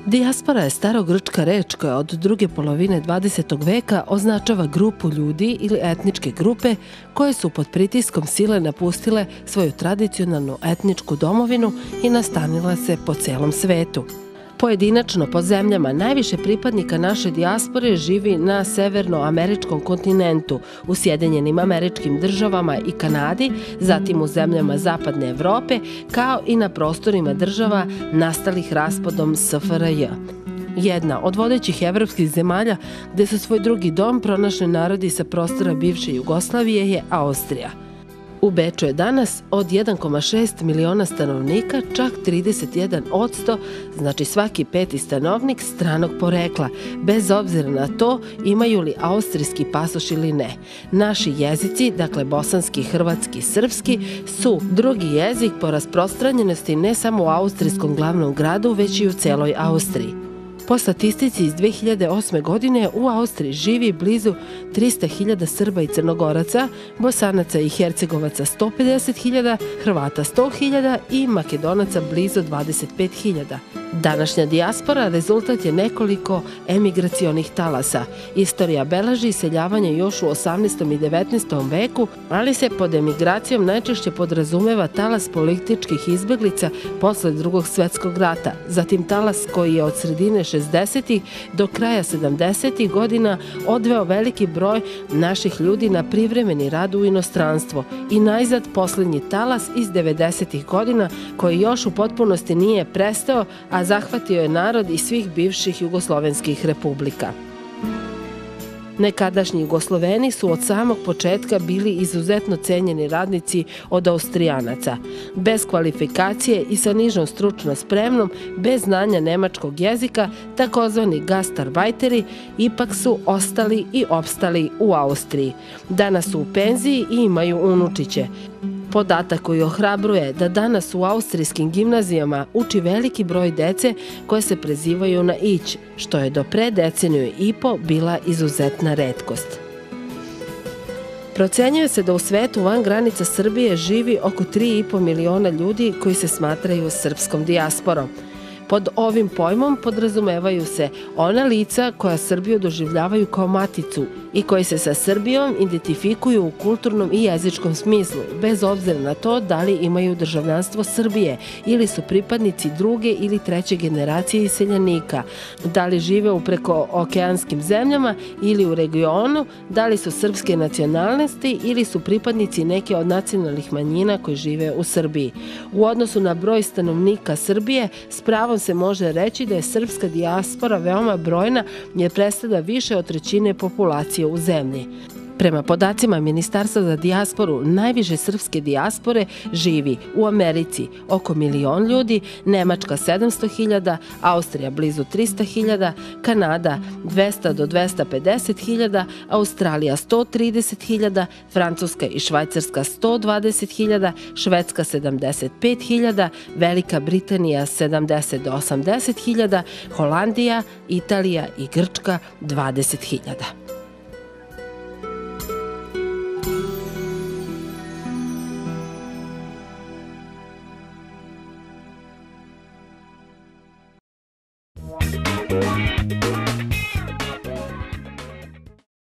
Dijaspora je starogrčka reč koja od druge polovine 20. veka označava grupu ljudi ili etničke grupe koje su pod pritiskom sile napustile svoju tradicionalnu etničku domovinu i nastanile se po celom svetu. Pojedinačno po zemljama najviše pripadnika naše dijaspore živi na severnoameričkom kontinentu, u Sjedinjenim Američkim Državama i Kanadi, zatim u zemljama Zapadne Evrope, kao i na prostorima država nastalih raspadom SFRJ. Jedna od vodećih evropskih zemalja gde su svoj drugi dom pronašli narodi sa prostora bivše Jugoslavije je Austrija. U Beču je danas od 1,6 miliona stanovnika čak 31%, znači svaki peti stanovnik, stranog porekla, bez obzira na to imaju li austrijski pasoš ili ne. Naši jezici, dakle bosanski, hrvatski i srpski, su drugi jezik po rasprostranjenosti ne samo u austrijskom glavnom gradu, već i u celoj Austriji. Po statistici iz 2008. godine u Austriji živi blizu 300.000 Srba i Crnogoraca, Bosanaca i Hercegovaca 150.000, Hrvata 100.000 i Makedonaca blizu 25.000. Današnja dijaspora rezultat je nekoliko emigracionih talasa. Istorija beleži iseljavanje još u 18. i 19. veku, ali se pod emigracijom najčešće podrazumeva talas političkih izbeglica posle Drugog svetskog rata, zatim talas koji je od sredine 60. do kraja 70. godina odveo veliki broj naših ljudi na privremeni rad u inostranstvo i najzad posljednji talas iz 90. godina koji još u potpunosti nije prestao, a zahvatio je narod iz svih bivših jugoslovenskih republika. Nekadašnji Jugosloveni su od samog početka bili izuzetno cenjeni radnici od Austrijanaca. Bez kvalifikacije i sa nižom stručnom spremnom, bez znanja nemačkog jezika, takozvani gastarbeiteri, ipak su ostali i opstali u Austriji. Danas su u penziji i imaju unučiće. Podatak koji ohrabruje da danas u austrijskim gimnazijama uči veliki broj dece koje se prezivaju na ić, što je do pre deceniju i po bila izuzetna retkost. Procenjuje se da u svetu van granica Srbije živi oko 3,5 miliona ljudi koji se smatraju srpskom dijasporom. Pod ovim pojmom podrazumevaju se ona lica koja Srbiju doživljavaju kao maticu i koji se sa Srbijom identifikuju u kulturnom i jezičkom smislu, bez obzira na to da li imaju državljanstvo Srbije ili su pripadnici druge ili treće generacije iseljenika, da li žive u prekookeanskim zemljama ili u regionu, da li su srpske nacionalnosti ili su pripadnici neke od nacionalnih manjina koji žive u Srbiji. U odnosu na broj stanovnika Srbije, s pravom se može reći da je srpska dijaspora veoma brojna jer predstavlja više od trećine populacije u zemlji. Prema podacima Ministarstva za dijasporu, najviše srpske dijaspore živi u Americi oko 1.000.000 ljudi, Nemačka 700.000, Austrija blizu 300.000, Kanada 200 do 250.000, Australija 130.000, Francuska i Švajcarska 120.000, Švedska 75.000, Velika Britanija 70 do 80.000, Holandija, Italija i Grčka 20.000.